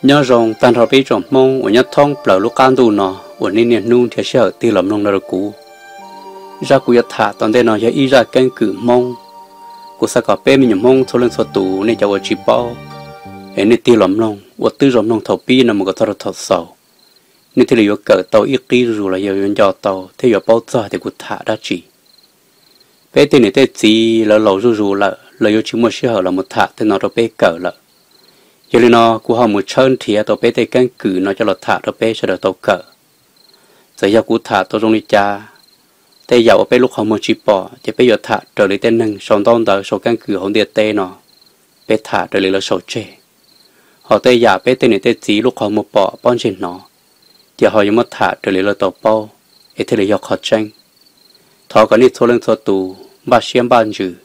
nhớ rằng tan thọ bị trộm mông ở nhất thông bờ lúc can tu nọ ở nên niệm nung theo sợ ti lầm nông đời cũ ra cú thả toàn đây nọ giờ ý ra canh cử mông cú sa cọp bên mình mông thôi lên số tủ nên cho ở chỉ bao nên ti lầm nông ở tư lầm nông thọ bi nằm một cái thọ sầu nên thì liệu cỡ tàu ít kỹ rồi là giờ cho tàu thế giờ bao giờ thì cú thả đã chỉ bé tên này tên gì là lâu rồi là giờ chỉ một sự là một thả thì nó đâu bé cỡ là cho nên nó cú họ một chân thì tàu bé tay canh cử nó cho là thả tàu bé sẽ được tàu cỡ giờ giờ cú thả tàu trong đi cha tay giàu bé lúc họ một chỉ bỏ chỉ bé giờ thả trở lại tên nâng sòng tông tới sòng canh cử họ đi tê nó bé thả trở lại là sòng chè họ tay giàu bé tên này tên gì lúc họ một bỏ bón trên nó giờ họยังmất thả trở lại là tàu bao ấy thế là do khó tranh thọ cái này thôi lên thôi tù ba xiêm ban chữ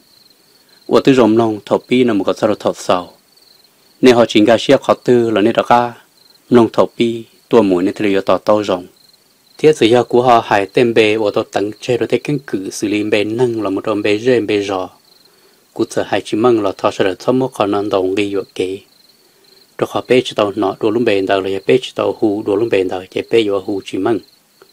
ở từ rồng nông thọ pi là một cái sao thọ sầu nên họ chính cái xiêm khó tư là nên đó cả nông thọ pi tua mũi nên thì là tàu tàu rồng thiết sự hiệu của họ hải tên bề ở tàu tầng chơi rồi thấy cánh cử xử lý bề nâng là một đồng bề rên bề rò cụ thể hải chỉ mong là thọ sẽ được thấm một khả năng đồng ghi dụ kế rồi họ bê chỉ tàu nọ đồ luôn bề đầu là bê chỉ tàu hù đồ luôn bề đầu chỉ bê dụ hù chỉ mong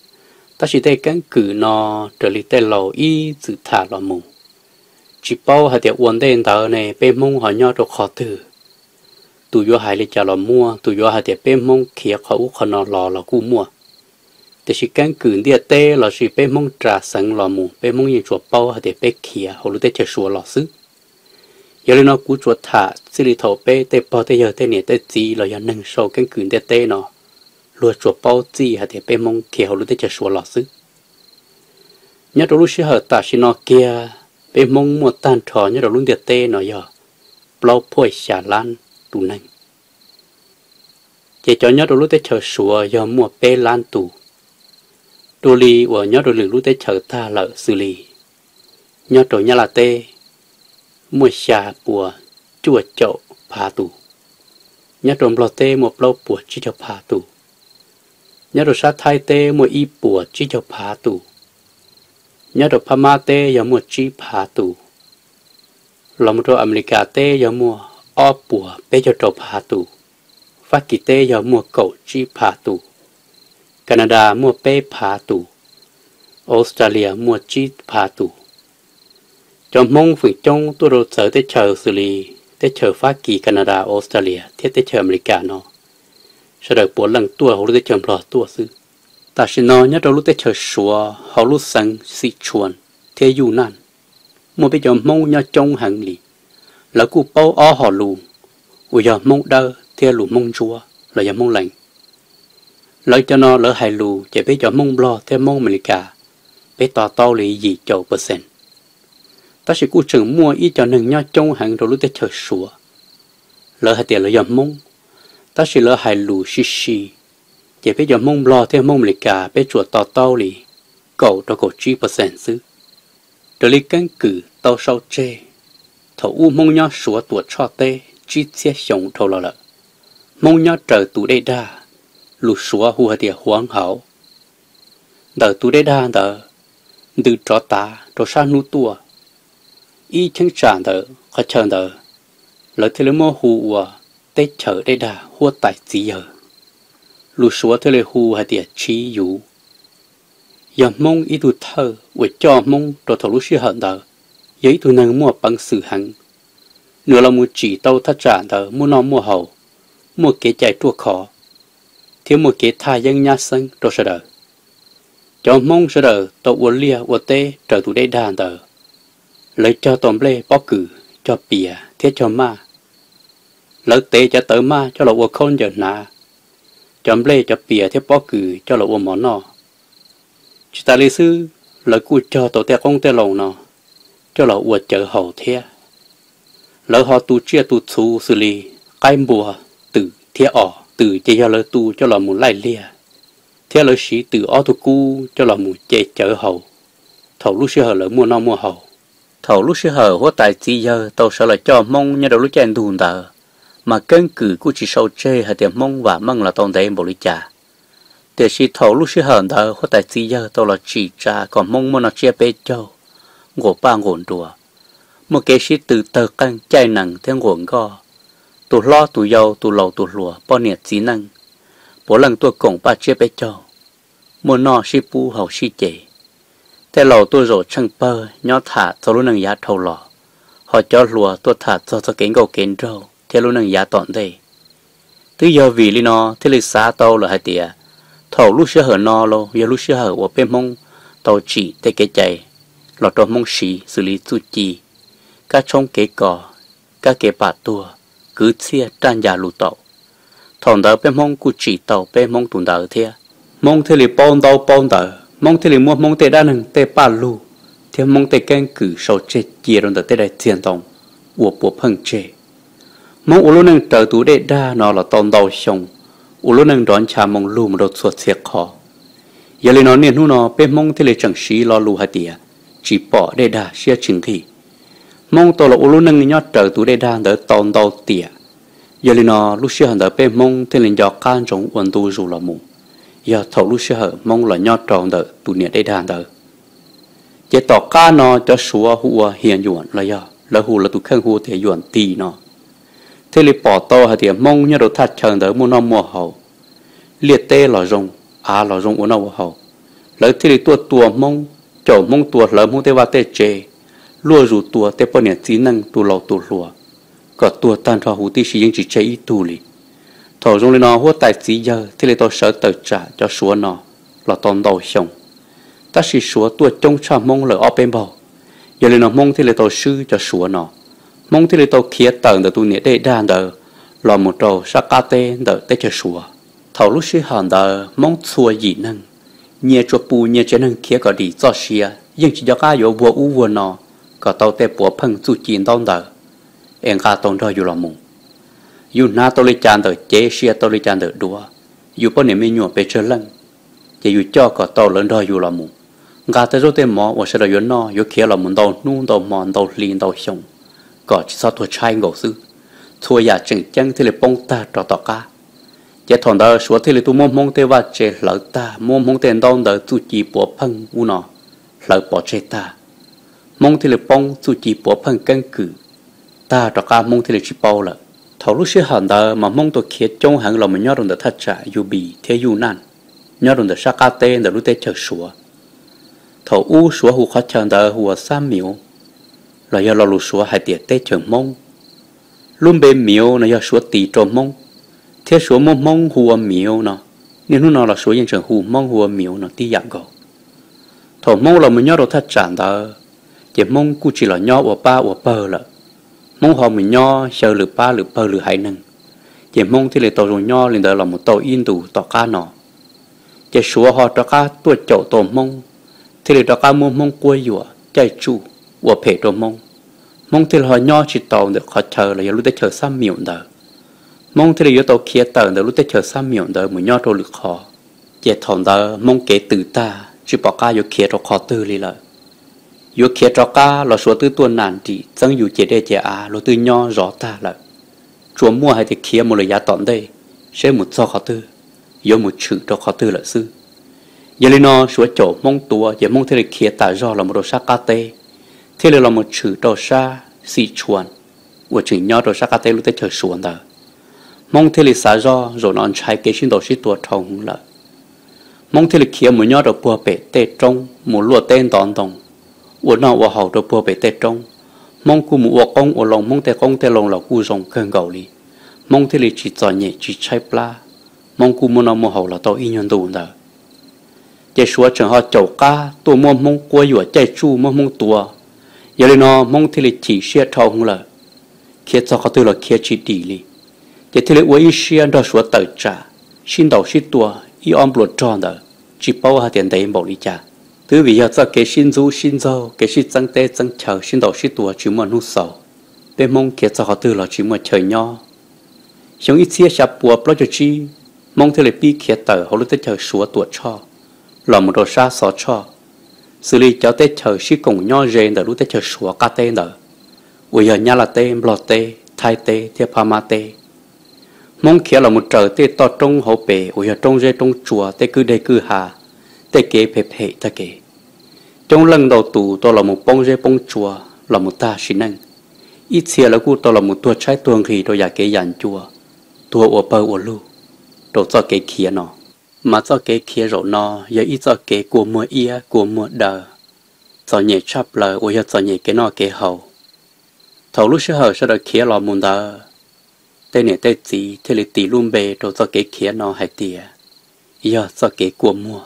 ta chỉ thấy cánh cử nó trở lại tên lầu y tự thả lò mù chỉ bao hạt tiệp uốn tên tàu này bên mông họ nhau được khó từ tụi vô hải lấy trả lò mua tụi vô hạt tiệp bên mông kia họ ú nó lò là cú muaแต่สิการกืนเดียเต้เราสิเป็นมงตราสังหล่อหมูเป็นมงยิงจัวเป้าหาเดเป็กเขียเขารู้ได้จะชัวหล่อซื้อยาเลยนอกูจัวถาสิริโถเป้เตปอเตเยอเตเนี่ยเตจีเราอย่านึ่งโชกันกืนเดียเต้เนาะรัวจัวเป้าจีหาเดเป็นมงเขียเขารู้ได้จะชัวหล่อซื้อยาเรารู้สิเหตาชินอเกียเป็นมงมัวตันถอยาเราลุ้นเดียเต้เนาะย่อเปล่าพ่อยชาลันตูนังเจจอยาเรารู้ได้จะชัวยอมัวเป้ลันตูđồ lì của nhớ đồ lì lúc tới chờ ta lợ xử lý nhớ đồ nhớ là tê mua xà bùa chùa chậu phá tù nhớ đồ lò tê một lâu bùa chỉ cho phá tù nhớ đồ sát thai tê mua y bùa chỉ cho phá tù nhớ đồ pama tê giờ mua chỉ phá tù lòng đồ America tê giờ mua o bùa bé cho trâu phá tù phát kỳ tê giờ mua cậu chỉ phá tù Canada mua pe phá tù, Australia mua chi phá tù. Trong mong phượng trong tôi rồi sợ tới chờ xử lý, tới chờ phát kỳ Canada, Australia, thiết tới chờ America nó. Sau đó 4 lần tua họ tới chờ lọ tua sư. Ta xin nói nhớ đâu lúc tới chờ sủa, họ lúc sang xị chuồn, thế dù nan. Mua bây giờ mong nhớ trong hàng lì, là cụ bao ó họ lù, bây giờ mong đơ, thế lù mong chúa, là giờ mong lạnh. Lợi cho nó lỡ hài lù chỉ biết cho mông lo theo mông mình cả biết tỏ tao lý gì chầu %. Ta sẽ cố chừng mua ít cho nâng nhau trong hàng rồi lúc tới chờ sủa lỡ hài tiền lỡ dòng mông ta sẽ lỡ hài lù xì xì chỉ biết cho mông lo theo mông mình cả biết chuột tỏ tao lý cậu cho cậu chi % xứ rồi lý cánh cử tao sau chê thầu u mông nhau sủa tuột cho tê chi xe sống thầu lỡ mông nhau trời tụ đây đa lù xóa hùa địa hoang hảo đờ tu đế đa đờ từ trọ ta trọ sa nu tua y chân tràn đờ khó chân đờ lỡ thế mô hùa tết chở đế đa hùa tại gì giờ lù xóa thế hùa địa trí dụ giờ mong y tu thơ với cho mong trọ thầu lù xí hận đờ giấy tu năng mua bằng sự hằng nửa là mua chỉ tàu thắt tràn đờ mua non mua hậu mua kế chạy tua khó thiếu một cái thai dân nhà sinh rồi sẽ đợi cho mong sẽ đợi tàu uốn lia uốn tê trở tụ đây đàn đợi lấy cho tôm lê bó cử cho bìa thiết cho ma lấy tê cho tới ma cho là uốn khôn giờ nà cho lê cho bìa thiết bó cử cho là uốn món nọ chỉ ta lý sư lấy cú cho tổ tê công tê lồng nọ cho là uốn chở hậu thiết lấy họ tu chia tu thu xử lý cái bùa tử thiết ỏ từ chế cho lỡ tu cho là một lại lia theo lỡ sĩ từ ô tô cu cho là một chế chở hậu thầu lúc xưa hở lỡ mua non mua hậu thầu lúc xưa hở hóa tại chỉ giờ tàu sợ là cho mong như đầu lúc chen đùn tờ mà cân cử của chỉ sâu chê hay tiệm mong và mong là tông đấy bộ lý trà để sĩ thầu lúc xưa hở tờ hóa tại chỉ giờ tàu là chỉ trà còn mong muốn nó chia bê châu ngộ ba ngổn đùa một cái sĩ từ tờ căng chai nặng theo ngổn go tụ lo tụ dầu tụ lầu tụ lùa bao nhiêu chỉ năng bố lần tôi cổng ba chia bé cho mua nọ xí pu hậu xí chế thế lầu tôi rồi chân bơ nhó thả cho lúc nâng giá thầu lò họ cho lùa tôi thả cho kén gầu kén râu thế lúc nâng giá tọn đây từ giờ vì li nó thế li xa tàu là hai tía thầu lúc xưa hở no lo giờ lúc xưa hở ở bên mông tàu chỉ thế cái chạy lọt trong mông xí xử lý tu chi các trong cái cò các cái bạt tua cứ chia trang nhà lù tàu thằng đó bên mông cụ chỉ tàu bên mông tụi đó thế mông thế li bón tàu mông thế li mua mông tê đa nâng tê ba lù thế mông tê kén cử sầu chết chia rồi tê đại tiền tông của bộ phăng chế mong u lúc nâng trở tủ đệ đa nó là tông đầu sông u lúc nâng đón cha mong lù một đợt suốt xiết khó giờ lên nó niên hu nó bên mong thì lấy chẳng xí lo lù hai tía chỉ bỏ đệ đa xia chừng khi mong tôi là u lúc nâng nhót trở tủ đệ đa đỡ tông đầu tía giờ lên nó lúc xưa hẳn đỡ bên mong thì lên do can trong quân tu dù là mù giờ thầu lúc xưa hở mong là nhót tròn đỡ tủ niệm đệ đa đỡ chỉ tỏ ca nó cho số hùa hiền yuan là giờ là hù là tụ khang hùa thì yuan tì nó thế li bỏ to hay thì mong nhớ đồ thắt chừng đỡ mua năm mua hậu liệt tê lò rong lò rong uốn nào hậu lấy thế li tua mong chỗ mong tua lấy mong tê va tê chê lúa rủ tua tê bao nhiêu chỉ năng tua lầu tua lúa có tua tan cho hú tí xí những chỉ chơi ít tu li thầu rong li nó hú tài chỉ giờ thế li to sợ tự trả cho số nó là tòn đầu sông ta chỉ số tua trong cha mong lời ở bên bầu giờ li nó mong thế li to sư cho số nó mong thì tôi kia tận được tu nghĩa để đàn đờ là một trâu sắc cá tê đờ tê chơi sủa thầu lúc xí hòn đờ mong xua gì nâng nhẹ cho pu nhẹ cho nâng kia có đi cho xia nhưng chỉ cho cá yếu vua u vua nọ có tàu tê bùa phăng chu chín đón đờ em cá tông rồi dù là mùng dù na tôi lấy chăn đờ chế xia tôi lấy chăn đờ đùa dù bao niệm nhụa về chơi lăng chỉ dù cho có tàu lớn rồi dù là mùng gà tê rồi tê mỏ và sẽ là yếu nọ yếu kia là mùng đầu nu đầu mòn đầu lìn đầu sông có chỉ sao thua trai ngầu sư thua nhà chừng chân thì là bông ta trò tỏ cá chỉ thằng đó số thì là tu mông mông tê va chế lỡ ta mông mông tên đông đỡ tu chỉ bỏ phăng u nọ lỡ bỏ chế ta mông thì là bông tu chỉ bỏ phăng cân cử ta trò cá mông thì là chỉ bao lợ thầu lúc xưa hẳn đó mà mông tôi kia trong hàng lòng mình nhớ đồng được thắt trả yu bì thế yu nan nhớ đồng được sắc cá tên được lúc tê chờ sủa thầu u sủa hù khó chờ đỡ hùa sam miếu là do lo lù xóa hai tiệt tết trường mông luôn bên miếu là do xóa tì trộm mông thế xóa mông mông hùa miếu nó nên lúc nào là xóa dân trường hù mông hùa miếu nó tí dạng gầu thổ mông là mình nhớ đồ thắt tràn đó chỉ mông cũng chỉ là nhó của ba của bờ là mông họ mình nhó sờ lử ba lử bờ lử hai nâng chỉ mông thì là tàu rồi nhó lên đó là một tàu in đủ tàu cá nọ chỉ xóa họ tàu cá tuột chậu tàu mông thì là tàu cá mông mông quay dùa chạy chu của phê đồ mông thì là họ nhỏ chỉ tàu được họ chờ là lúc tới chờ 3 miệng đó mông thì là yếu tàu kia tàu được lúc tới chờ 3 miệng đó mới nhỏ đồ lực họ chỉ thằng đó mông kể từ ta chỉ bỏ cá yếu kia cho họ từ li lại yếu kia cho cá là số từ tuần nản chỉ chẳng yếu chỉ để chỉ lo từ nhỏ rõ ta lại chúa mua hay thì kia một lời giá tọn đây sẽ một cho họ từ yếu một chữ cho họ từ lại sư giờ li nó số chỗ mông tua giờ mông thì là kia ta do là một đồ sắc cá tê thế là một chữ đồ sa xì chuồn của chữ nhỏ đồ sa cá tê lúc tới chờ xuân đó mong thế là xả do rồi nó chạy cái xin đồ xí tua trồng là mong thế là kia một nhỏ đồ bùa bể tê trong một lúa tên đòn đồng của nó của hậu đồ bùa bể tê trong mong cu một con của lòng mong tê lòng là cu rồng cơn gầu li mong thế là chỉ giỏi nhẹ chỉ chạy pla mong cu một nó một hậu là tao y nhân đủ đó chỉ số trường họ chậu cá tua mong quay ở chạy chu mong tua giờ lên nó mong thì là chỉ xe trâu là kia cho họ tư là kia chỉ đi li giờ thì là uống xe đó số tự trả xin đầu xin tua y om bột tròn đó chỉ bao hạt tiền đấy bảo đi trả từ vì giờ cho cái xin du xin dâu cái xin tăng tê tăng chờ xin đầu xin tua chỉ muốn nút sầu bên mong kia cho họ tư là chỉ muốn chờ nhau xong ít xe sạp bùa bao giờ chi mong thì là bi kia tờ họ lúc tới chờ số tua cho là một đồ sa sọ cho xử lý cho tết chờ sĩ cùng nhau rèn để lúc tết chờ sủa cá tê nữa bây giờ nhà là tê lọt tê thay tê thiệp pha tê mong kia là một trời tê to trong hậu bể bây giờ trong rê trong chùa tê cứ đây cứ hà tê kế phê ta kế trong lần đầu tù tôi là một bông rê bông chùa là một ta xin năng ít xia là cú tao là một tua trái tuồng khi tôiอยากcái dàn chua tua ở bờ ở lu đồ cho cái kia nó mà cho cái kia rồi nó giờ ít cho cái của mùa ia của mùa đờ cho nhẹ chắp lời ôi giờ cho nhẹ cái nó cái hậu thầu lúc xưa sẽ được kia lò mùn đờ tên này tên gì thế là tỷ luôn bề đồ cho cái kia nó hay tiệt giờ cho cái của mùa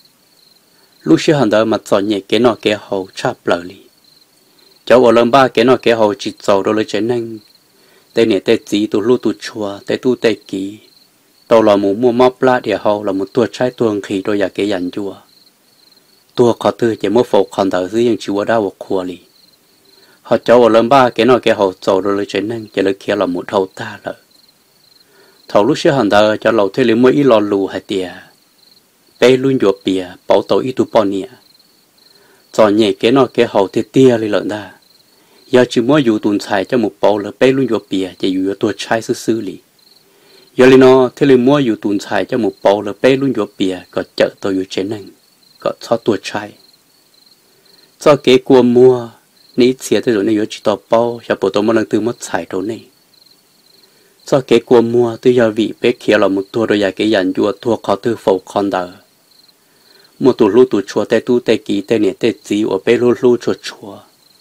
lúc xưa hẳn đờ mà cho nhẹ cái nó cái hậu chắp lời li cháu ở lần ba cái nó cái hậu chỉ giàu đồ lấy trên anh tên này tên gì tụ lu tụ chùa tên tu tên kỹ tàu là một mua móp lá địa hậu là một tua trái tuồng khi tôiอยากcái dàn chùa tua khó tư chỉ mua phục còn thở dưới những chùa đau một khua li họ cháu ở lần ba cái nó cái hậu giàu đồ lấy trên anh chỉ lấy kia là một hậu ta rồi thầu lúc xưa hẳn đờ cho lầu thế lấy mỗi ít lò lù hay tiệt bé luôn chuột bìa bảo tàu ít tu bao nhiêu cho nhẹ cái nó cái hậu thì tia lên lợn ta giờ chỉ muốn dùng tuần xài cho một bao là bé luôn chuột bìa chỉ dùngตัวtrái sư li giờ lên nó thế lấy mua dùng tuần xài cho một bao là bé luôn chuột bìa có chợ tôi dùng trên này có choตัวtrái cho cái cua mua ní xía tới rồi này dùng chỉ tao bao cho bộ tao mua lần từ mất xài đâu này cho cái cua mua từ giờ vị bé kia là một tua rồi giờ cái dàn chua tua khó từ phổ con đờ một tụ lu tụ chua tay tu tay kỹ tay nè tay gì ở bé lu lu chua chua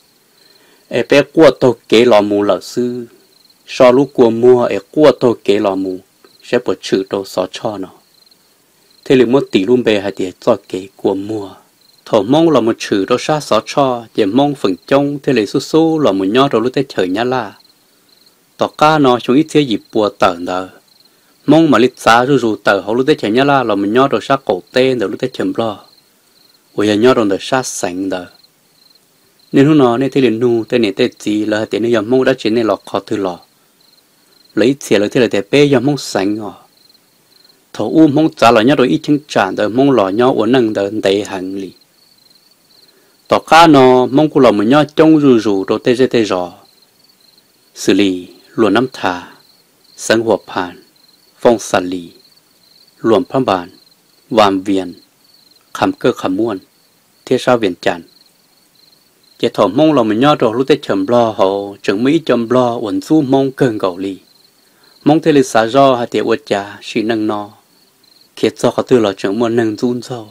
ở bé cua tô kế lò mù lợ sư so lu cua mua ở cua tô kế lò mù sẽ bớt chữ đâu xóa cho nó thế là một tỷ luôn bề hay để cho kế cua mua thổ mong là một chữ đâu sát xóa cho để mong phần trong thế là su là một nhó đâu lúc tay trời nhá la tỏ ca nó chúng ít thế gì bùa tởn đó mong mà lịch xa rù tờ hậu lúc đấy chạy nhá la là mình nhớ đồ sát cổ tên rồi lúc đấy chấm lo ôi giờ nhớ đồ đồ sát sành đó nên hôm nọ nên thế liền nu tên này tên gì là tên này giờ mong đã chuyển nên lọ khó từ lọ lấy tiền lấy thế là để bé giờ mong sành à thầu mong trả là nhớ đồ ít chứng trả rồi mong lọ nhớ uốn nâng đời đầy hàng lì tỏ ca nó mong cô lọ mình nhớ trong rù đồ tê tê rò xử lý luôn nắm thả sinh hoạt phản phong sản lì luồng phàm bản vàm viền khăm cơ khăm muôn thiết sao viền chản chỉ thọ mong là mình nhớ rồi lúc tết chấm lo hậu chẳng mỹ chấm lo uẩn du mong cơn gầu lì mong thế lịch xả do hay tiệt uất trà chỉ nâng no khiến cho họ tư là chẳng muốn nâng run sâu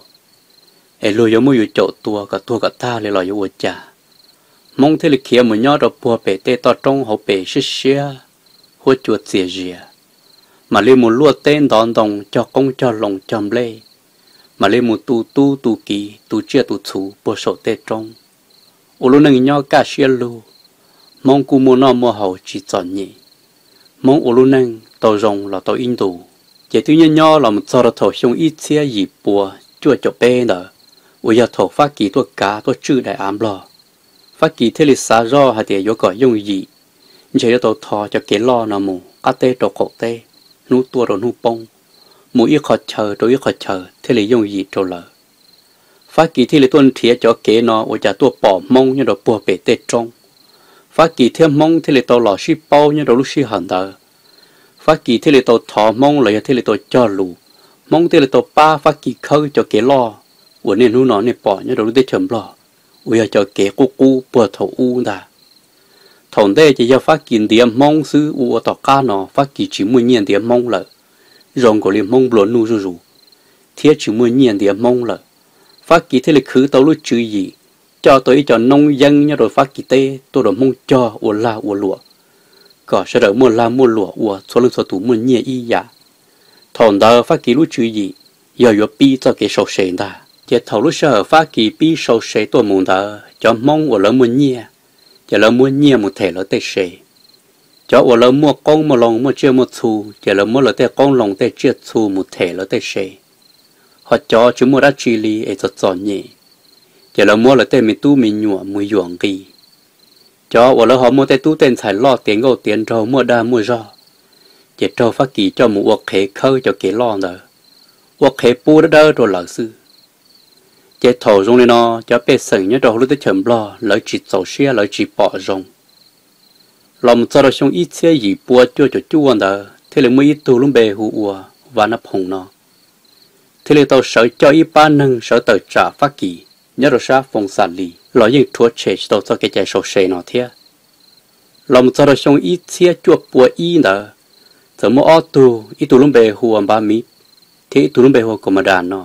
ấy lôi giống như chỗ tua cả ta lại là uất trà mong thế lịch kia mình nhớ rồi bùa bể tê to trong hậu bể xía hốt chuột xìa rìa mà lên một lúa tên đón đồng cho công cho lòng chầm lê mà lên một tu kỳ tu chia tu chú bộ sổ tê trong ô lô nâng nhau cả xia lu mong cu mua nó mua hậu chỉ chọn nhỉ mong ô lô nâng tàu rồng là tàu in tù chỉ tuy nhiên nhau là một số thổ xong ít xia gì bùa chua cho bê nở ôi giờ thổ phát kỳ tôi cá tôi chữ đại ám lo phát kỳ thế lịch xa do hay để có gọi dùng gì chỉ cho tàu thò cho cái lo nào mù cá tê trộn cổ tê nú tua rồi nú bông mũi ít khó chờ đôi ít khó chờ thế là dùng gì trâu lờ phát kỳ thế là tuân thiệt cho kế nó ở nhà tua bỏ mông như đồ bùa bể tê trong phát kỳ thêm mông thế là tàu lò xí bao như đồ lúc xí hẳn đờ phát kỳ thế là tàu thọ mông lại thế là tàu cho lù mông thế là tàu ba phát kỳ khơi cho kế lo ở nên nú nó nên bỏ như đồ lúc tê chấm lo ở nhà cho kế cu bùa thầu u đà thằng đây chỉ cho phát kỳ điểm mông sư u tàu cá nó phát kỳ chỉ muốn nhiên điểm mông lợ rồng của liền mông bồn nu rù thiết chỉ muốn nhiên điểm mông lợ phát kỳ thế là khứ tàu lúc chữ gì cho tới cho nông dân như rồi phát kỳ tê tôi rồi mông cho u la u lụa có sẽ đợi mua la mua lụa u số lượng số tủ muốn nhiên y giả thằng đó phát kỳ lúc chữ gì giờ yo pi cho cái sầu sền ta chỉ thầu lúc sau phát kỳ pi sầu sền tôi muốn ta cho mông u lỡ muốn nhiên chỉ là mua nhiều một thể là tê sề, cho ở là mua con một lòng mua chưa một xu, chỉ là mua là tê con lòng tê chưa xu một thể là tê sề, họ cho chúng mua đã chi li để cho chọn nhẹ, chỉ là mua là tê mình tu mình nhọ mùi yuang gì, cho ở là họ mua tê tu tên xài lo tiền gạo tiền trâu mua đa mua rau, chỉ trâu phát kỳ cho một vật khế khơi cho cái lo nữa, vật khế pu đã đỡ rồi lão sư. Chỉ thầu rong lên nó cho bé sừng nhớ đầu lúc tới chấm lo lấy chỉ dầu xe lấy chỉ bỏ rong lòng cho nó xong ít xe gì bùa cho chuan đó thế là mới ít tu luôn bề hù và nắp hồng nó thế là tao sợ cho ít ba nâng sợ tờ trả phát kỳ nhớ rồi sao phong sản lì lo những thua chết tao cho cái chạy sầu xe nó thế lòng cho nó xong ít xe chuột bùa y nè giờ mua ô tô ít tụ lông bè hùa ba mít thế tụ lông bè hùa còn mà đàn nó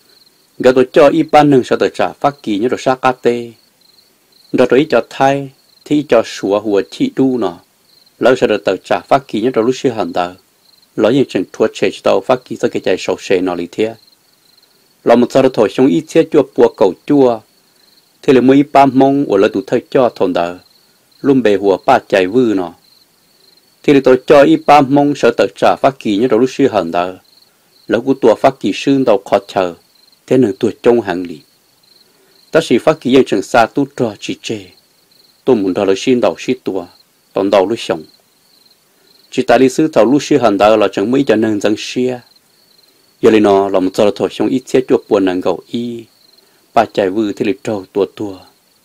gã tôi cho ít ban nâng sao tôi trả phát kỳ như đồ sa cá tê rồi tôi ít cho thay thì cho sủa hùa chi đu nó lỡ sao tôi trả phát kỳ như đồ lúc xưa hẳn tờ lỡ như chừng thua chế tàu phát kỳ cho cái chạy sầu xe nó lì thế lòng cho nó thổi xong ít xe chuột bùa cầu chua thế là mới ba mông ở lại tụ thay cho thôn tờ lông bè hùa ba chạy vư nó thì tôi cho ít ba mong sợ tự trả phát kỳ như đầu lúc xưa hẳn đó là của tua phát kỳ xương đầu khó chờ thế nên tôi trong hàng lì ta chỉ phát kỳ dân chẳng xa tu trò chỉ chê tôi muốn đó là xin đầu xí tua tòn đầu lúc sống chỉ tại lý sư thầu lúc xưa hẳn đó là chẳng mấy cho nên dân xia giờ lên nó là một giờ thổi xong ít xe chuột buồn nàng gầu y ba chạy vư thì lịch trâu tua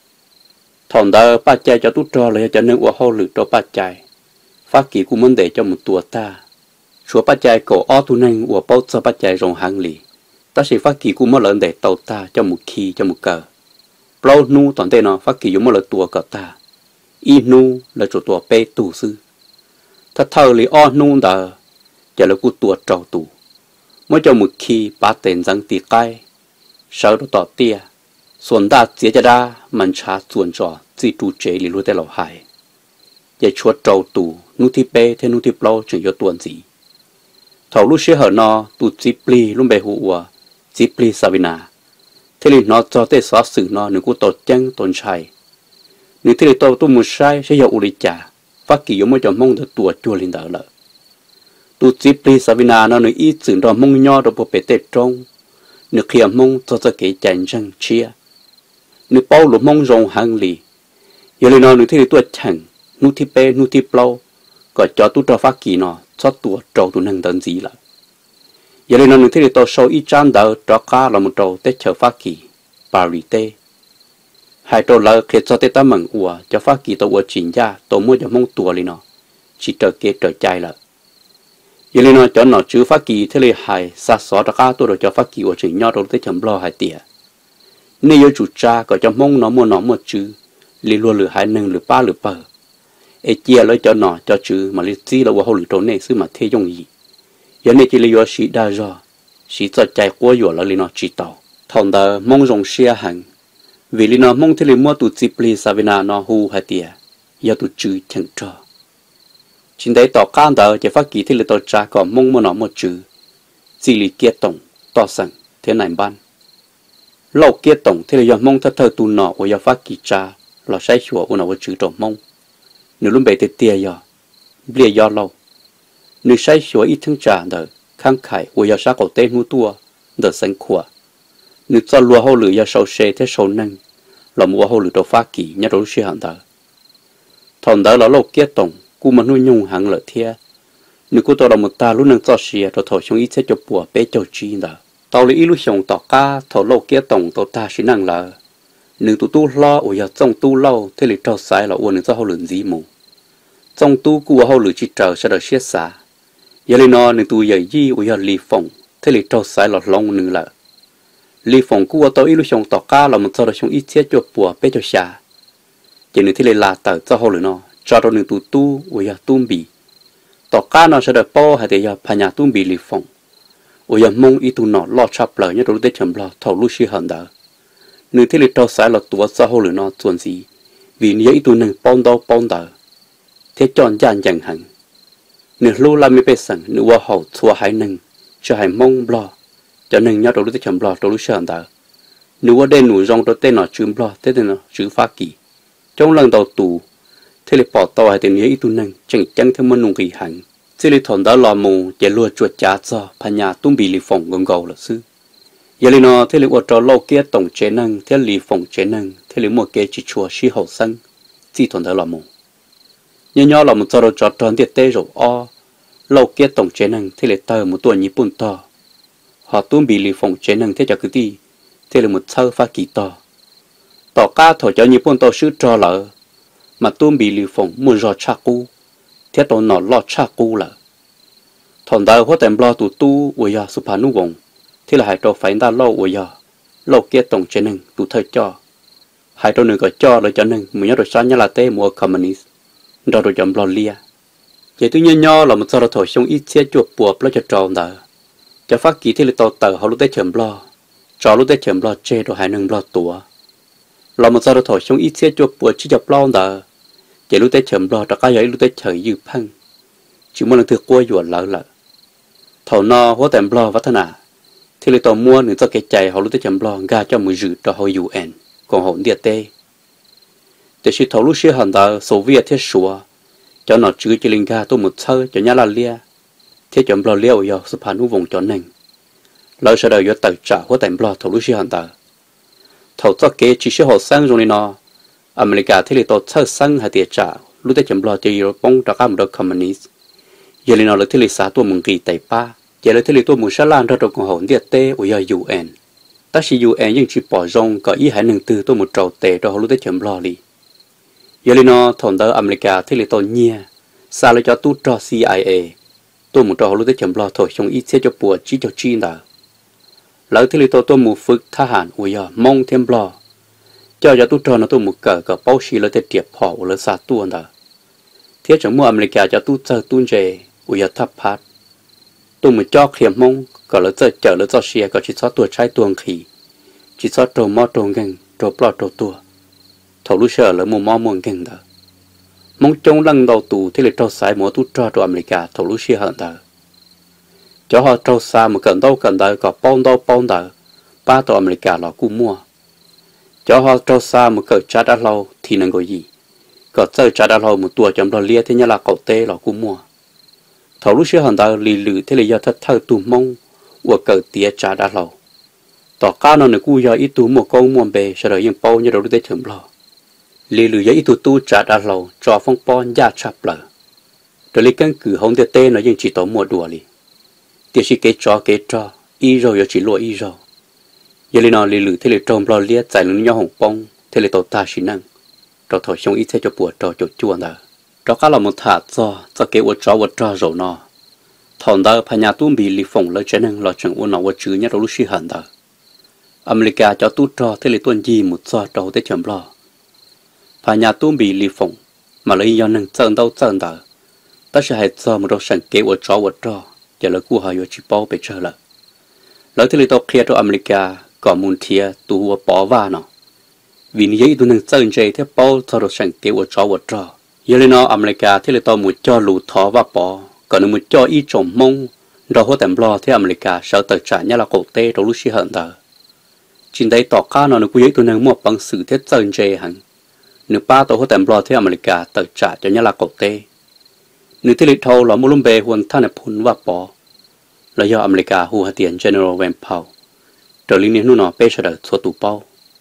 thòn đó ba chạy cho tu trò là cho nên của hô lử cho ba chạy phát kỳ cũng muốn để cho một tua ta số bắt chạy cổ ô tu neng của bao giờ bắt chạy rong hàng lì ta sẽ phát kỳ cũng muốn lớn để tàu ta cho một khi cho một cờ bao nu toàn tên nó phát kỳ cũng muốn là tua cờ ta y nu là chỗ tua pe tu sư thật thờ lì ô nu đờ giờ là cụ tua trầu tù mới cho một khi ba tên rằng tì cay sợ nó tỏ tia xuân đa chia cho đa mình trả xuân trò chỉ tu chế lì luôn tại lầu hải giờ chuột trầu tù nu thi pe thế nu thi plo chẳng có tuần gì thầu lúc xưa hở nó tụ zipli luôn bề hụa zipli savina thế thì nó cho tới xóa xử nó nếu có tổ chân tồn sai nếu thế thì tôi muốn sai sẽ do uli trả phát kỳ mới cho mong được tua chua lên đỡ lợ tụ zipli savina nó nếu ít xử đó mong nho đó bộ bể tết trong nếu khi mong cho cái chành răng chia nếu bao lục mong rong hàng lì giờ lên nó nếu thế thì tôi chẳng nu thi pe nu thi plo gọi cho tu cho phát kỳ nó cho tua trâu tu nâng đơn gì là giờ đây nóนึกที่ตัวโซอีจันเดอร์ตระก้าเรามันโตเตเชอฟ้ากีปาริเตให้ตัวเราเคยจะเตตามังอัวจะฟ้ากีตัวจินยาตัวมั่วจะมองตัวเลยเนาะจิตเตเกตใจละgiờ đây nó cho nó chữฟ้ากีที่เลยให้ซาสอตระก้าตัวเราจะฟ้ากีว่าจินยอตัวเตเชมบลอให้เตียนี่ยจุจ้าก็จะมองnóมั่วchữลีลัวหรือให้หนึ่งหรือป้าหรือเปอเอเจียเลยจะหน่อจะจื้อมาลิซีเราว่าเขาหรือโตเน่ซื้อมาเทยงยียันในจิเลยว่าสีดาจอสีจะใจกลัวอยู่แล้วลีนอจีเต่าทอนเดอมองรงเชียหังวิลีนอมองที่เลยมัวตุจิปลีซาวินานอฮูฮัเตียยาตุจื้อฉันจอจินได้ต่อการเดอจะฟักกี่ที่เลยต่อจาก่อมองมัวหนอมัวจื้อสิริเกียตงต่อสังเทไหนบ้านโลกเกียตงที่เลยยอมองถ้าเธอตูนอว่ายาฟักกี่จาเราใช้ชัวอุณหภูมิจื้อตงมองnếu lúc bé thì tia giờ bia giờ lâu nếu say sửa ít thương trả đời khang khải của giờ sao có tên hú tua đời sinh khỏe nếu cho lúa hậu lửa giờ sầu xe thế sầu nâng là mua hậu lửa đồ phá kỳ nhớ đồ suy hàng đời thằng đời là lâu kia tổng cú mà nuôi nhung hàng lợi thia nếu cú tôi là một ta lúc nâng cho xe rồi thổi xuống ít sẽ chụp bùa bé châu chi đời tao lấy ít lúc xong tỏ ca thổi lâu kia tổng tao ta chỉ năng là nếu tu lo ở giờ trong tu lâu thế thì trâu sai là uốn nên cho hậu lửa gì mù trong tu của hậu lửa chỉ trâu sẽ được siết xả giờ lên nó nếu tu giờ gì ở giờ lì phòng thế thì trâu sai là long nữa là lì phòng của tôi ít lúc xong tỏ ca là một sau đó xong ít siết cho bùa bé cho xả chỉ nếu thế thì là tờ cho hậu lửa nó cho đó nếu tu ở giờ tum bì tỏ ca nó sẽ được bao hay thì giờ phải nhà tum bì lì phòng ở giờ mong ít tu nó lo chập lời nhớ đồ để chấm lo thầu lúc xí hận đó nếu thế thì trâu sai là tua xã hội nó chuẩn gì vì nếu ít tu nâng bông đào thế chọn gian chẳng hẳn nếu lưu làm mấy bê sẵn nếu qua hậu thua hai nâng cho hai mong lo cho nâng nhau đồ để chấm lo đồ lúc xí hận đó nếu qua đây nụ rong đồ tên nó chữ lo thế thì nó chữ phá kỳ trong lần đầu tù thế thì bỏ tàu hay thì nếu ít tu nâng chẳng chẳng thêm môn nung kỳ hẳn thế thì thằng đó lò mù để lùa chuột trả cho phải nhà tung bị lì phòng gồng gầu là sư giờ li nó thế li ở trò lâu kia tổng chế năng thế li phòng chế năng thế li mua kia chỉ chùa xí hậu xăng chỉ thuần thở làm mù nhỏ là một trò trò tròn tiệt tê rồi lâu kia tổng chế năng thế li tờ một tuổi nhị bún to họ tuôn bị li phòng chế năng thế cho cứ đi thế li một sơ pha kỳ tỏ ca thổi cho nhị bún to sư trò lợ mà tuôn bị li phòng muốn rò cha cu thế tổ nọ lo cha cu lợ thằng đó hóa tiền lo tụ tu uya giờ supanu gồng thế là hai trò phải ta lâu ở giờ lâu kia tổng chế nâng tụ thời cho hai trò nữa có cho rồi cho nâng mình nhớ rồi sao nhớ là tê mua communist rồi chậm lo lia vậy tôi nho là một sao là thổi xong ít xe chuột bùa lo cho tròn đờ cho phát kỳ thì là tàu tờ họ lúc đấy chậm lo trò lúc đấy chậm lo chê rồi hai nâng lo tủa là một sao là thổi xong ít xe chuột bùa chỉ chập lo đờ vậy lúc đấy chậm lo cho cái giấy lúc đấy trời dư phăng chỉ muốn là thực qua dùa lỡ thầu no hóa tèm lo vắt thà thì là tàu mua nữa cho cái chạy họ lúc đấy chậm lo ga cho mùi rử cho họ UN còn họ địa tê để khi thầu lúc xưa hẳn đờ số việt thiết sủa cho nó chữ chỉ linh ga tôi một sơ cho nhà là lia thế chậm lo liêu giờ sắp phản u vùng cho nành lỡ sau đó giờ tự trả hóa tèm lo thầu lúc xưa hẳn đờ thầu cho cái chỉ số họ sang rồi nó America thì là tàu sơ sang hay tiền trả lúc đấy chậm lo cho Europe bông cho các một đội communist giờ là nó là thế là xã tôi mừng kỳ tây pa giờ là thế là tôi muốn sát lan ra trong cộng hòa địa tê của giờ UN ta chỉ UN nhưng chỉ bỏ rong có ý hải nâng tư tôi một trâu tệ cho lúc đấy chậm lo đi giờ là nó thằng đó America thế là tôi nhia sao lại cho tôi cho CIA tôi một trâu lúc đấy chậm lo thôi trong ít xe cho bùa chỉ cho chi đó lỡ thế là tôi một phước tha hàn của giờ mong thêm lo cho tôi cho nó tôi một cờ bao xì là thế tiệp họ của lỡ xa tuôn đó thế chẳng mua America cho tôi chơi tuôn về của giờ tháp phát tôi mới cho khiêm mong có lỡ chờ lỡ cho xe có chỉ cho tôi trái tuồng khỉ chỉ cho trâu mò trâu găng trâu plot trâu tua thầu lúc sợ lỡ mua mò muôn găng đó mong trông lăng đầu tù thế là trâu sải mua tôi cho trâu America thầu lúc xe hận đó cho họ trâu xa mà cần đâu có bông đó ba trâu America là cú mua cho họ trâu xa mà cỡ cha đã lâu thì năng gọi gì có chơi cha đã lâu một tuổi chấm lo lia thế nhá là cậu tê là cú mua thầu lúc xưa hòn đào lì lử thế là do thất thơ tù mông của cờ tía cha đã lâu tỏ cao nó nữa cú do ít tù một câu muôn bề sau đó yên bao như đầu lúc đấy chấm lo lì lử do ít tù cha đã lâu cho phong pon gia chập lờ rồi lý căn cứ hông tê tê nó nhưng chỉ tỏ mùa đùa lì tiệt sĩ kế cho y rồi chỉ lụa y rồi giờ lì nó lì lử thế là trông lo lia giải lưng nhau hồng bông thế là tàu ta xí năng rồi thổi xong ít thế cho bùa cho chuột đó đó cả là một thả cho cái vật cho rồi nó thằng đó phải nhà tôi bị lì phồng lấy chân năng lo chẳng uốn nó vật chữ nhất lúc xí hẳn đó America cho tôi cho thế là tuần gì một cho tới chấm lo phải nhà tôi bị lì phồng mà lấy do năng chân đó ta sẽ hay cho một đồ sản cái vật cho giờ là cú hỏi chỉ bao bị chờ là lỡ thế là tôi kia cho America có muốn thia tu bỏ va nó vì như vậy tôi năng chân chơi thế bao cho đồ sản cái vật cho giờ lên nó America thế là tôi muốn cho lũ thọ và bỏ còn muốn cho ít trồng mông rồi họ tạm lo thế America sợ tự trả nhá là cổ tê rồi lúc xí hận đó trên đây tỏ cá nó cũng vậy tôi năng mua bằng sự thế chân chơi hẳn nếu ba tôi họ tạm lo thế America tự trả cho nhá là cổ tê nếu thế lịch thâu là mua lông bè huân thanh là phun và bỏ là do America hùa hạt tiền General Van Paul trở liên liên nó bê sợ đợt số tụ bao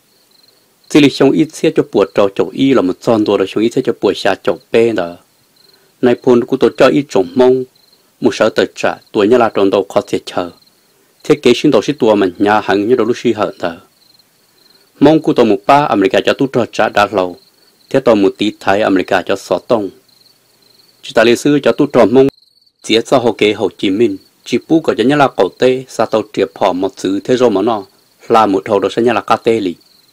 chỉ lịch trong ít xe cho buộc trò chỗ y là một son đồ rồi trong ít xe cho buộc xa chỗ bê đó này phun của tôi cho ít trồng mông một sở tự trả tuổi nhà là tròn đầu khó thiệt chờ thiết kế xin đầu xin tua mình nhà hàng như đồ lúc suy hận đó mong của tôi một ba America cho tôi trò trả đã lâu thế tôi một tí thái America cho xóa tông chỉ ta lịch sử cho tôi trò mông chỉ cho họ kế Hồ Chí Minh chỉ bù có cho nhà là cổ tê sa tàu triệt bỏ một sự thế rồi mà nó là một thầu đó sẽ nhà là cá tê lì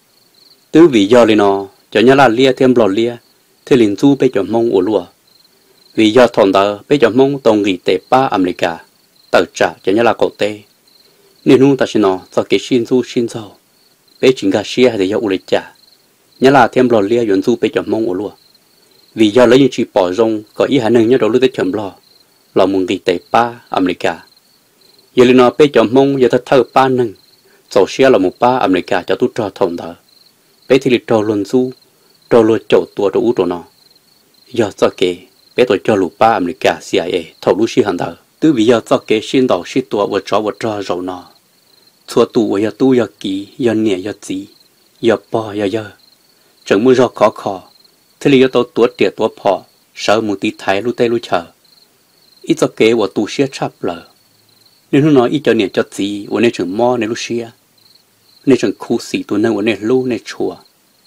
từ vì do li nó cho nhà là lia thêm lò lia thế liền du bây giờ mông ổ lùa vì do thằng đó bây giờ mông tổng nghỉ tệ ba America tự trả cho nhà là cổ tê nên nu ta xin nó cho cái xin giàu bây chính cả xia hay do u lịch trả nhà là thêm lò lia dọn du bây giờ mông ổ lùa vì do lấy những chỉ bỏ rong có ý hành nhớ đầu lúc tới chậm lo là một nghỉ tệ ba America giờ li nó bây giờ mông giờ thật thơ ba nâng số xia là một ba America cho tôi cho thằng đó bé thì trò luôn du trò luôn chậu tua trò út nó giờ cho kể bé tôi cho lũ ba America CIA thầu lũ xí hẳn đó từ vì giờ cho kể xin đầu xí tua vật trò rồi nó xua tụ giờ tu giờ kỹ giờ nhẹ giờ gì giờ bò giờ chẳng mua rau khó thế là giờ tôi tua phò sợ một tí thái lũ tê lũ chờ ít cho kể của tu xía chắp lờ nên nó nói ít cho nhẹ cho gì của nên chẳng mò nên lũ xía nên chẳng khu xì tôi nên nên lu nên chùa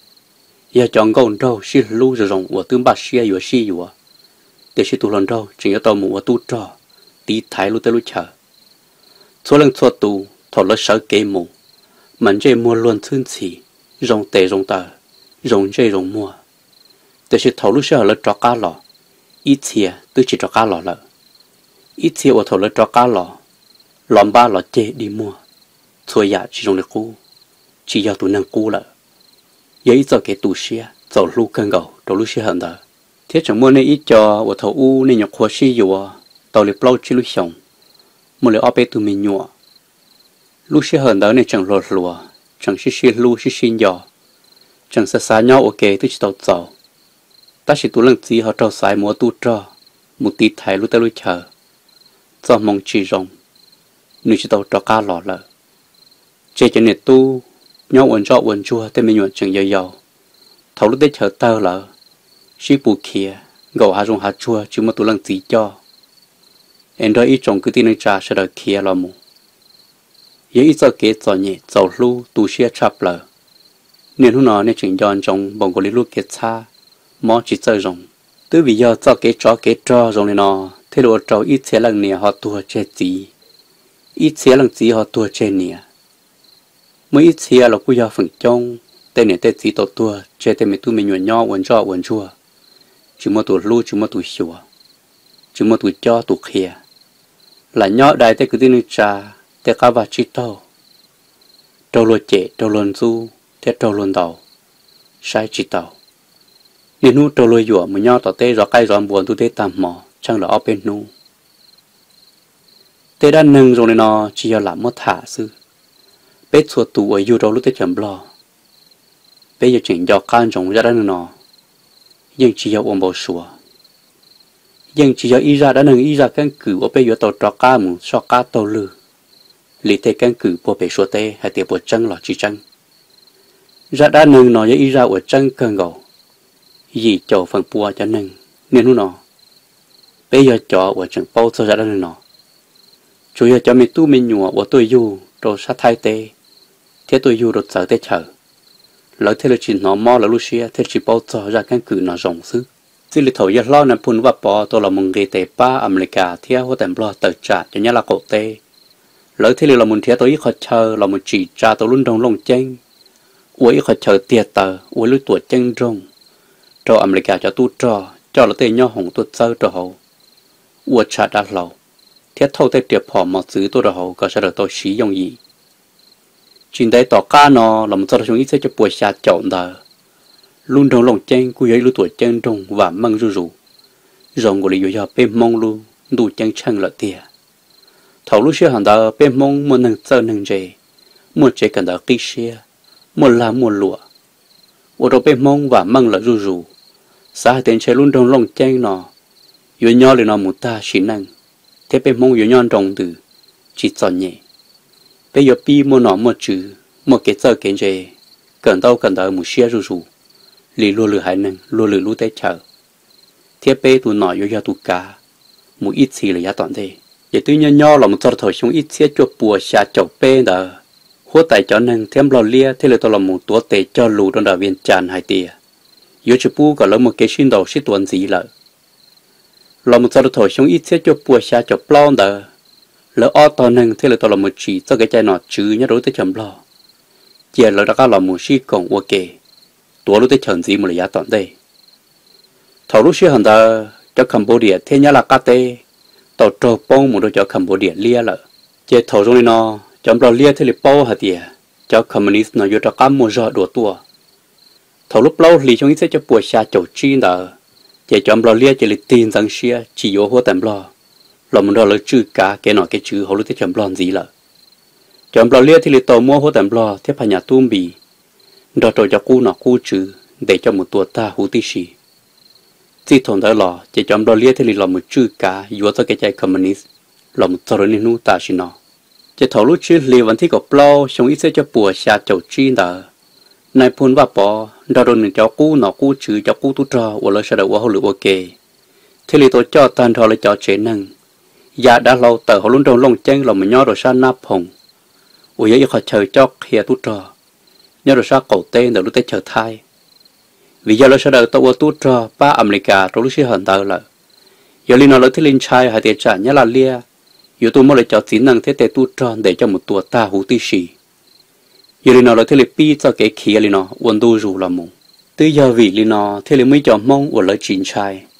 giờ chọn gòn đâu xí lu rồi rồng của tương bát xia vừa xí vừa để xí tu lần đâu chỉ có tàu mù tu trò tí thái lu tới lu chờ số lần số tu thọ lỡ sợ kế mù mình chơi mua luôn thương xì rồng tề rồng tờ rồng chơi rồng mua để xí thầu lu sợ lỡ trò cá lò ít xìa tôi chỉ cho cá lò lợ ít xìa ở thầu lấy cho cá lò lòm ba lò chê đi mua thôi dạ chỉ trong được cú chỉ do tụi năng cú lợ giấy giờ cái tủ xia dầu lu cân gầu đầu lu xia hận đờ thiết chẳng mua nên ít cho ở thầu u nên nhọc khoa xi dùa tàu liệp lâu chỉ lu sống một liệp ốp tụi mình nhọ lu xia hận đờ nên chẳng lột lùa chẳng xi lu xi giò chẳng xa xa nhau ok tôi chỉ tàu dầu ta chỉ tụi lăng gì họ trâu xài mua tu trò một tí thái lu ta lu chờ do mong chỉ rồng nữ chỉ tàu trò cá lò lợ chế cho nhiệt tu nhau uốn chua tên mình nhuận chẳng giàu thầu lúc đấy chờ tao lợ xí bù kia gầu hà rong hà chua chứ mà tụi lăng gì cho em đó ít trồng cứ tin trà sẽ đợi kia lo mù vậy ít giờ kế giờ nhẹ dầu lu tu xia chập lợ nên hôm nọ nên chỉnh giòn trong bồng của lý lu kế xa mò chỉ chơi rồng từ vì giờ cho kế trò rồng này nọ thế đồ trâu ít xe lần nè họ tua che gì ít xe lần gì họ tua che nè mới ít xe là cũng do phần trong tên này tên gì tổ tua che tên mình tu mình nhuận nho uốn chua chỉ mua tụi lu chỉ mua tụi xùa chỉ mua tụi cho tụi khìa là nho đại tên cứ tin trà tên cá vặt chỉ tàu trâu luôn chè trâu luôn du thế trâu luôn đầu sai chỉ tàu nên nu trâu lôi dùa mà nhau tỏ tê rõ cay rõ buồn tu tê tạm mò chẳng là ở bên nu tê đã nâng rồi nên nó chỉ là làm mất thả sư bé chùa tù ở dù đâu lúc tê chậm lo bé giờ chỉnh do can trong ra đó nó nhưng chỉ là ôm bầu sủa nhưng chỉ là ý ra đã nâng ý ra căn cứ ở bé giờ tàu trò cá mù so cá tàu lư lý tê căn cứ bộ bé sủa tê hay tê bộ chân là chỉ chân ra đã nâng nó ý ra ở chân cơn gầu gì cho phần bùa cho nên nên nó bây giờ cho ở trường bao giờ ra đó nó chủ yếu cho mình tu mình nhua ở tôi du rồi sát thay tê thế tôi du rồi sợ tê chờ lỡ thế là chỉ nó mò là Lucia thế chỉ bao giờ ra căn cứ nó rộng xứ chỉ là thầu giờ lo nè phun vấp bỏ tôi là mong tê ba America theo có tầm lo tự trả cho nhá là cổ tê lỡ thế là muốn theo tôi ít khó chờ là một chỉ trả tôi luôn đồng lòng tranh uống khó chờ tiệt tờ uống lưỡi tuổi tranh rong cho America cho tu cho là tên nhau hồng tuột sơ cho hậu uất chặt đã lâu thiết thâu tay tiệp họ mà giữ tôi hậu có sẽ được tôi sử dụng gì chuyện đấy tỏ ca nó là một số chúng ít sẽ cho buổi xa chọn đời luôn trong lòng chân của ấy lưu tuổi chân trong và mang rù rồng của lý do bên mong luôn đủ chân chân lợi tiền thầu lúc xưa hàng đời bên mong muốn nâng sơ nâng dề muốn chế cần đời kí xe muốn làm muốn lụa ở đâu bên mong và mang lợi rù xã tiền chơi luôn trong lòng chân nó yếu nhỏ thì nó một ta chỉ năng thế bên mong yếu nhỏ trong từ chỉ chọn nhẹ bây giờ pi mua nó một chữ một cái giờ cái gì cần đâu một xe rù lì lùa lửa hai năng lùa lửa lú té chờ thế bây tụi nó yếu tụi cá một ít gì là giá toàn thế vậy tôi nhỏ là một giờ thời sống ít xe cho bùa xả chậu bê đó hốt tại cho năng thêm lò lia thế là tôi là một tuổi tệ cho lù trong đời viên tràn hai tia yếu chụp bu còn là một cái xin đầu xin tuần gì lợi là một giờ thời sống ít xe cho bùa xả chậu plon đó lỡ o to năng thế là tôi là một chỉ cho cái chai nọ chứ nhớ đối tới chấm lo giờ lỡ đã có là một xí còn ok tuổi lúc tới chẩn gì mà là giá toàn đây thầu lúc xưa hẳn ta cho Cambodia thế nhá là cá tê tàu trâu bông một đôi cho Cambodia lia lợ chế thầu trong này nó chấm lo lia thế là bao hả tiề cho communist nó vô cho cá mua rõ đùa tua thầu lúc lâu thì chúng sẽ cho bùa xa chậu chi đó chế chấm lo lia chế là tiền rằng xia chỉ vô hỗ tầm lo là một đôi lỡ chữ cá cái nọ cái chữ họ lúc tới chấm lo gì lợ chấm lo lia thì là tàu mua hỗ tầm lo thế phải nhà tum bì đó rồi cho cu nọ cu chữ để cho một tua ta hú tí xì chỉ thôn đó là chỉ chấm lo lia thì là một chữ cá vô cho cái trái communist là một trò nên nu ta xí nọ chỉ thầu lúc trước liền vẫn thích có plau xong ít sẽ cho bùa xa chậu chi đó này phun vào bỏ đó rồi mình cho cu nọ cu chữ cho cu tu trò và lỡ sẽ được qua hậu lửa ok thế thì tôi cho tan thọ lại cho chế năng giờ đã lâu tờ họ luôn trong lòng chân là mình nhớ rồi sao nắp hồng ủa vậy họ chờ cho kia tu trò nhớ rồi sao cầu tên rồi lúc tới chờ thai vì giờ lỡ sẽ được tôi tu trò ba America rồi lúc xưa hận tờ là giờ liên nó lỡ thế liên trai hay tiền trả nhớ là lia yếu tố mới lại cho tính năng thế tệ tu tròn để cho một tua ta hú tí xì giờ liên nó lỡ thế liên pi cho cái kia liên nó uốn tu rù là mù từ giờ vì liên nó thế liên mới cho mong uốn lỡ chín trai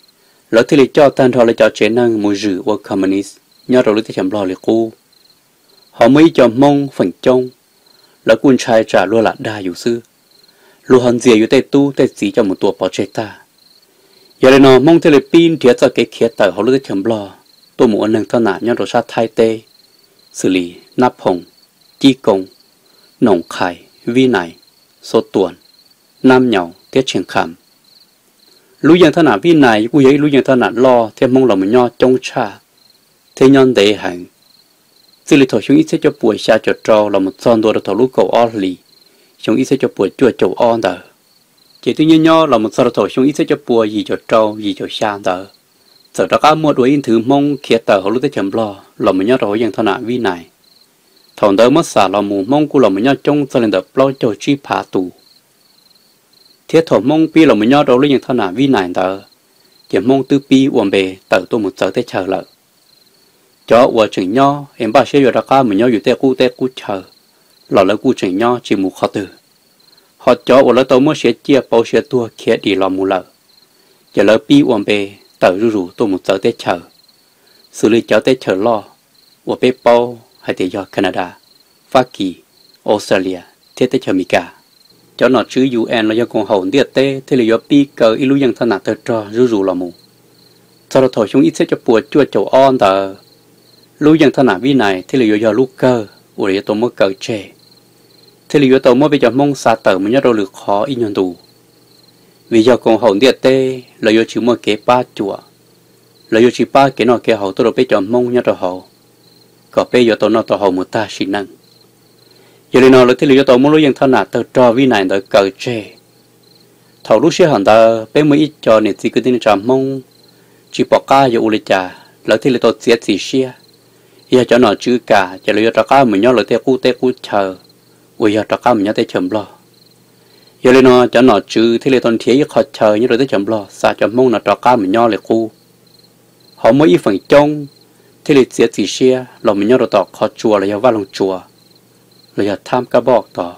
lỡ thì lấy cho tan thọ lấy cho chế năng mùi rử của communist nhớ rồi lấy thì chấm lo lấy cô họ mới cho mong phần trong lỡ quân trai trả luôn là đa dù sư lu hòn dìaอยู่tây tu tây chỉ cho một tua bỏ chết ta giờ này nó mong theo lời pin thiệt cho cái khía tờ họ lấy chấm lo tôi muốn nâng thân nạn nhớ rồi sát thay tê xử lý nắp hồng chi công nồng khải vi này số tuần nam nhậu tiết triển khám lũ dân thân nạn vi này cũng vậy lũ dân thân nạn lo thêm mong là một nho trong cha thế nhân để hành xử lý thổi xuống ít sẽ cho buổi xa cho trâu là một son đồ thổi lũ cầu o lì xuống ít sẽ cho buổi chùa chầu on đờ chỉ tuy nhiên nho là một son thổi xuống ít sẽ cho buổi gì cho trâu gì cho xa đờ giờ đó có một đôi in thứ mong kia tờ họ lúc tới chấm lo là một nhớ rồi dân thân nạn vi này thằng đó mất xả là mù mong của là một nhớ trong cho nên đập lo cho chi phá tù thiết thổ mong pi là một nhớ rồi dân thân nạn vi này đờ chỉ mong tư pi uổng bề tờ tôi một giờ tới chờ lợi cho uổng chừng nho em ba sẽ rồi có một nhớอยู่แต่กูchờ là lấyกูchừng nho chỉ một khó từ họ cho uổng lấy tôi mới sẽ chia bao sẽ tua kia đi làm một lợi giờ lấy pi uổng bề tờ rủ tôi một giờ tới chờ xử lý cho tới chờ lo ở bên bao hay tới do Canada, Hoa Kỳ, Australia, thế tới chờ Mỹ cả cho nó chữ UN là do con hậu địa tế thế là do pi cờ ilu dân thân nạn tờ trò rủ là mù sau đó thổi xuống ít sẽ cho bùa chua chầu on tờ lưu dân thân nạn vi này thế là do lúc cơ ở đây tôi mới cờ trẻ thế là do tôi mới bây giờ mong xa tờ mới nhớ đâu được khó in nhân tù vì do con hậu địa tế là do chữ một cái ba chùa là do chỉ ba cái nó cái hậu tôi đâu biết chọn mong nhớ đâu hậu có bây giờ tôi nói tôi hậu một ta xin năng giờ này nó là thế là do tôi muốn lúc dân thân nạn tôi cho vi này tôi cờ trẻ thầu lúc xưa hẳn ta bé mới ít cho nên chỉ cứ tin chọn mong chỉ bỏ ca giờ u lịch trà là thế là tôi sẽ chỉ xia giờ cho nó chữ cả giờ là do cho cá mình nhớ là té cú chờ bây giờ cho cá mình nhớ tới chấm lo giờ này nó cho nó chữ thế là tôi thấy khó chờ như rồi tới chấm lo sao cho mong là cho cá mình nhớ là cú họ mới ít phần trong thế là sẽ chỉ xia là mình nhớ rồi tỏ khó chùa là do va lòng chùa là do tham cá bọc tỏ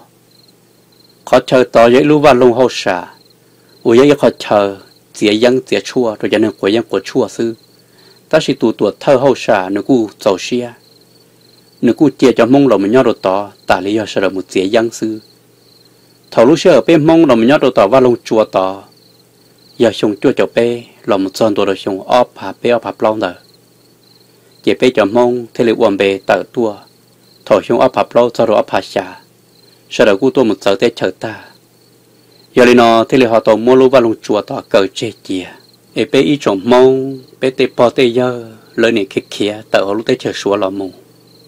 khó chờ tỏ dễ lưu va lòng hậu xả bây giờ khó chờ dễ dân dễ chua rồi cho nên của dân của chua sư ta chỉ tụ tuột thơ hậu xả nếu cu giàu xia nếu cu chia cho mong là mình nhớ rồi tỏ ta lý do sợ một dễ dân sư thầu lúc xưa ở bên mong là mình nhớ rồi tỏ va lòng chùa tỏ giờ xong chua cho bé là một son đồ rồi xong ốp hà bé ốp hà plong rồi chỉ bé cho mong thế là uổng bề tờ tua thổi xong ốp hà plong sau đó ốp hà xả sau đó cu tua một giờ tết chờ ta giờ này nó thế là họ tổ mua lúa vào lồng chùa tỏ cờ che chìa để bé ít trồng mong bé tê po tê giờ lời này khét khía tờ họ lúc tết chờ xua lò mù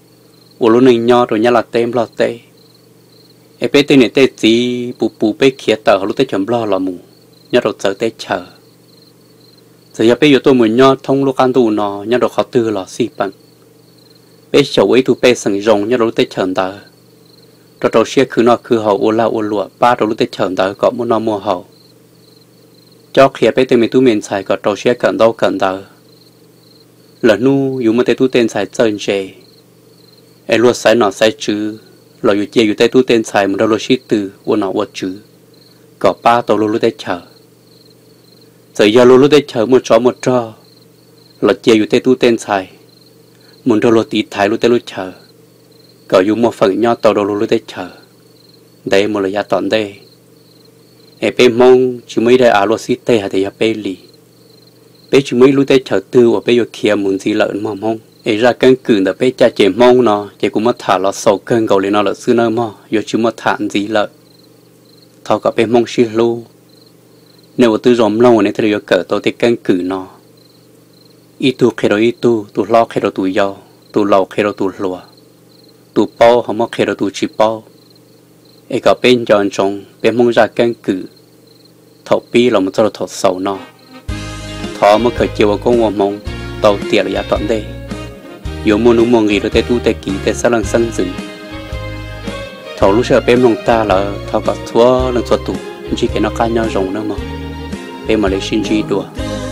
u lúc này nho rồi nhá là tem lo tê để bé tê này tê gì bù bé khía tờ họ lúc tết chấm lo lò mù nhá rồi giờ tết chờ giờ bé giờ tôi muốn nho thông lúc ăn tù nó nhá rồi khó tư lò xì bằng bé sầu ấy tụ bé sừng rồng nhá rồi lúc tết chờ tờ rồi đầu xe cứ nó cứ hậu u la u lụa ba rồi lúc tết chờ tờ có muốn nó mua hậu cho khía bé tê mình tu miền xài có đầu xe cần đâu cần tờ là nu dù mà tê tu tên xài chơi chè ai luôn xài nó xài chữ là dù chè dù tê tu tên xài một đầu lô xí từ u nó u chữ có ba tàu lúc tết chờ giờ lúc tết chờ một trò là chè dù tê tu tên xài một đầu lô tí thái lúc tết lúc chờ có dùng một phần nho tàu đầu lúc tết chờ đây một là giá tòn đây em bé mong chỉ mấy đại áo lô xí tê hay thì bé lì bé chỉ mấy lúc tết chờ tư và bé vô kia muốn gì lợn mà mong em ra cân cử là bé cha trẻ mong nó chỉ cũng mất thả nó sầu cân cầu lên nó là xưa nơi mà vô chỉ mất thả gì lợn thao cả bé mong xí lu nếu tư rộm lâu này thì vô cỡ tôi thì cân cử nó ít tu khi đó ít tu lo khi đó tu giàu tu lâu khi đó tu lùa tu bao không có khi đó tu chỉ bao ấy cả bên chọn trồng bên mong ra cân cử thầu pi là một thầu sầu nó thọ mới khởi chiều con mong tàu tiền là giá toàn đây dù muốn đúng mong gì rồi tê tu tê kỳ tê sao lần sân dự thầu lúc sau bên mong ta là thầu cả thua lần thua tụ chỉ cái nó cá nhau rồng nữa mà bên mà lấy xin chi đùa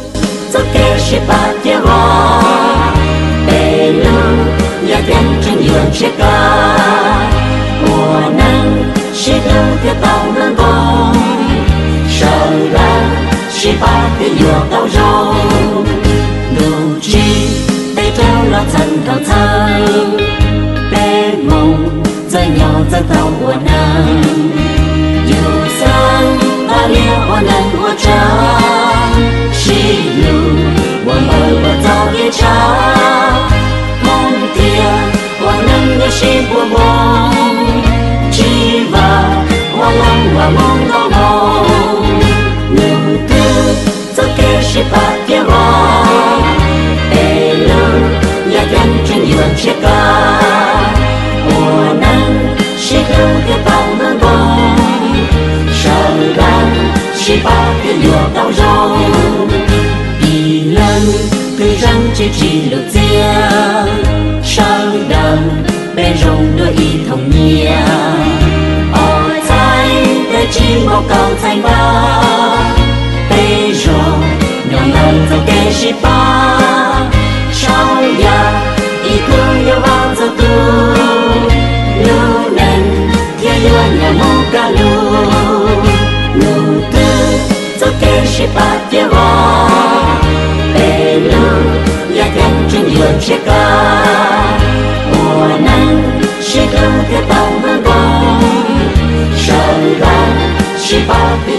nhà dân trên giường sẽ ca mùa nắng sẽ đâu theo tàu nắng bông sầu ra chỉ ba cái nhựa đau rong đủ chi để trao lo chân đầu thân bé mong rơi nhỏ rơi tàu của nàng dù sang ta lia hoa nắng hoa trắng chỉ lu hoa mơ hoa tàu kia cha mong tia hoa nắng nhớ chỉ bùa mong chỉ và hoa lăng hoa mong đau mong nụ tư cho kê chỉ ba kia hoa để lơ nhà dân trên giường chia ca mùa nắng chỉ lưu cái bao nắng bông sao đang chỉ ba cái lúa đau rong đi lần từ răng chỉ lục riêng sao đang bên rong đôi y thông nhia ở trái để chỉ một câu thành ba bên rong nhỏ nào cho cái chỉ ba sao ya y cứ yêu bao giờ tu lu nền thiên luân nhà mô ca lu lu tư cho kê chỉ ba kia hoa bê lu nhà dân trên giường chia ca mùa nắng chỉ lưu cái bao mưa bông sầu đắng chỉ ba